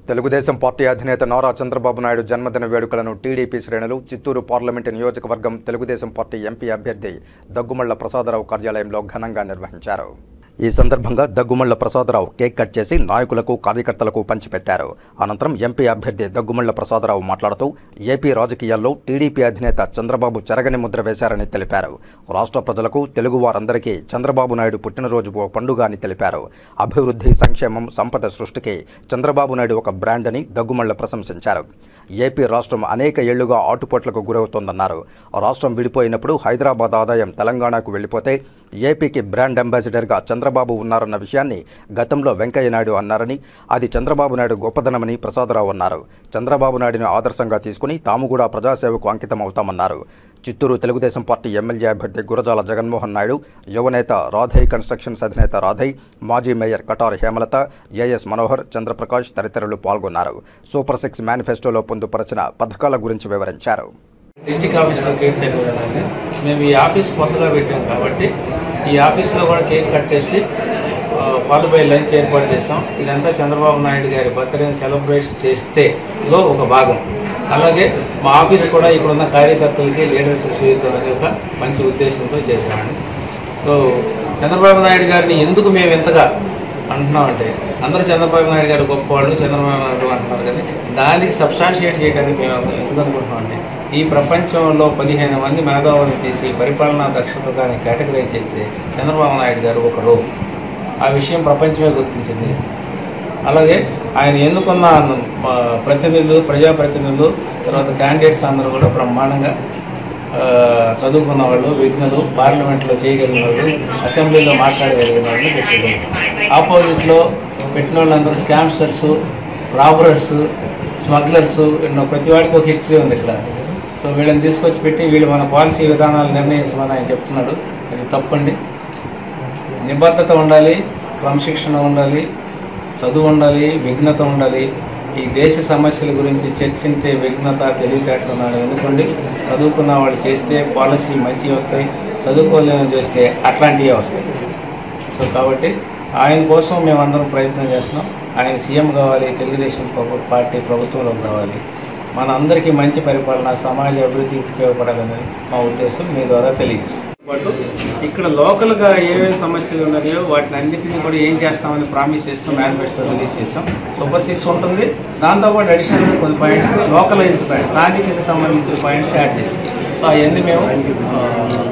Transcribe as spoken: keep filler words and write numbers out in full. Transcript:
Telugu Desam party అధినేత నారా చంద్రబాబు నాయుడు జన్మదిన వేడుకలను టీడీపీ శ్రేణులు చిత్తూరు పార్లమెంటు నియోజకవర్గం తెలుగుదేశం పార్టీ ఎంపీ అభ్యర్థి దగ్గుమళ్ల ప్రసాదరావు కార్యాలయంలో ఘనంగా నిర్వహించారు. ఈ సందర్భంగా దగ్గుమళ్ల ప్రసాదరావు కేక్ కట్ చేసి నాయకులకు కార్యకర్తలకు పంచిపెట్టారు. అనంతరం ఎంపీ అభ్యర్థి దగ్గుమళ్ల ప్రసాదరావు మాట్లాడుతూ ఏపీ రాజకీయాల్లో టీడీపీ అధినేత చంద్రబాబు చెరగని ముద్ర వేశారని తెలిపారు. రాష్ట్ర ప్రజలకు తెలుగువారందరికీ చంద్రబాబు నాయుడు పుట్టినరోజు ఓ పండుగ అని తెలిపారు. అభివృద్ధి, సంక్షేమం, సంపద సృష్టికి చంద్రబాబు నాయుడు ఒక బ్రాండ్ అని దగ్గుమళ్ల ప్రశంసించారు. ఏపీ రాష్ట్రం అనేక ఏళ్లుగా ఆటుపోట్లకు గురవుతోందన్నారు. రాష్ట్రం విడిపోయినప్పుడు హైదరాబాద్ ఆదాయం తెలంగాణకు వెళ్లిపోతే ఏపీకి బ్రాండ్ అంబాసిడర్గా చంద్రబాబు ఉన్నారన్న విషయాన్ని గతంలో వెంకయ్య నాయుడు అన్నారని, అది చంద్రబాబు నాయుడు గొప్పదనమని ప్రసాదరావు అన్నారు. చంద్రబాబు నాయుడుని ఆదర్శంగా తీసుకుని తాము కూడా ప్రజాసేవకు అంకితం అవుతామన్నారు. చిత్తూరు తెలుగుదేశం పార్టీ ఎమ్మెల్యే అభ్యర్థి గురజాల జగన్మోహన్ నాయుడు, యువనేత రాధై కన్స్ట్రక్షన్స్ అధినేత రాధై, మాజీ మేయర్ కటార్ హేమలత, ఏఎస్ మనోహర్, చంద్రప్రకాష్ తదితరులు పాల్గొన్నారు. సూపర్ సిక్స్ మేనిఫెస్టోలో పొందుపరిచిన పథకాల గురించి వివరించారు. డిస్ట్రిక్ట్ ఆఫీస్లో కేక్ సెలవునండి. మేము ఈ ఆఫీస్ కొత్తగా పెట్టాం కాబట్టి ఈ ఆఫీస్లో కూడా కేక్ కట్ చేసి ఫాదర్ బై లంచ్ ఏర్పాటు చేస్తాం. ఇదంతా చంద్రబాబు నాయుడు గారి బర్త్డేని సెలబ్రేషన్ చేస్తే లో ఒక భాగం. అలాగే మా ఆఫీస్ కూడా ఇక్కడ ఉన్న కార్యకర్తలకి లీడర్స్ చూద్దామని ఒక మంచి ఉద్దేశంతో చేసామండి. సో చంద్రబాబు నాయుడు గారిని ఎందుకు మేము ఎంతగా అంటున్నామంటే, అందరూ చంద్రబాబు నాయుడు గారు గొప్పవాళ్ళు, చంద్రబాబు నాయుడు అంటున్నారు కానీ దానికి సబ్స్టాన్షియేట్ చేయడానికి మేము ఎందుకు అనుకుంటున్నామంటే, ఈ ప్రపంచంలో పదిహేను మంది మేధావులను తీసి పరిపాలనా దక్షతగా కేటగరైజ్ చేస్తే చంద్రబాబు నాయుడు గారు ఒకరు. ఆ విషయం ప్రపంచమే గుర్తించింది. అలాగే ఆయన ఎన్నుకున్న ప్రతినిధులు, ప్రజాప్రతినిధులు, తర్వాత క్యాండిడేట్స్ అందరూ కూడా బ్రహ్మాండంగా చదువుకున్న వాళ్ళు, విఘ్నులు, పార్లమెంట్లో చేయగలిగిన వాళ్ళు, అసెంబ్లీలో మాట్లాడగలిగిన వాళ్ళు పెట్టారు. ఆపోజిట్లో పెట్టిన వాళ్ళందరూ స్కామ్స్టర్స్, రాబరర్స్, స్మగ్లర్స్, ప్రతి వాడికి ఒక హిస్టరీ ఉంది ఇక్కడ. సో వీళ్ళని తీసుకొచ్చి పెట్టి వీళ్ళు మన పాలసీ విధానాలు నిర్ణయించమని ఆయన చెప్తున్నాడు. అది తప్పండి. నిబద్ధత ఉండాలి, క్రమశిక్షణ ఉండాలి, చదువు ఉండాలి, విఘ్నత ఉండాలి. ఈ దేశ సమస్యల గురించి చర్చించే విఘ్నత, తెలివితేటలు ఉన్నాడు. ఎందుకండి చదువుకున్న వాళ్ళు చేస్తే పాలసీ మంచివి వస్తాయి, చదువుకోలేని చేస్తే అట్లాంటివే వస్తాయి. సో కాబట్టి ఆయన కోసం మేమందరం ప్రయత్నం చేస్తున్నాం. ఆయన సీఎం కావాలి, తెలుగుదేశం పార్టీ ప్రభుత్వంలోకి రావాలి, మన అందరికీ మంచి పరిపాలన, సమాజ అభివృద్ధికి ఉపయోగపడాలని మా ఉద్దేశం మీ ద్వారా తెలియజేస్తాం. పాటు ఇక్కడ లోకల్గా ఏమేమి సమస్యలు ఉన్నాయో వాటిని అన్నింటినీ కూడా ఏం చేస్తామని ప్రామిస్ చేస్తాం. మేనిఫెస్టో రిలీజ్ చేస్తాం. సూపర్ సిక్స్ ఉంటుంది, దాంతోపాటు అడిషనల్గా కొన్ని పాయింట్స్ లోకలైజ్డ్ పాయింట్స్, స్థానికతకి సంబంధించిన పాయింట్స్ యాడ్ చేస్తాం. సో అవన్నీ మేము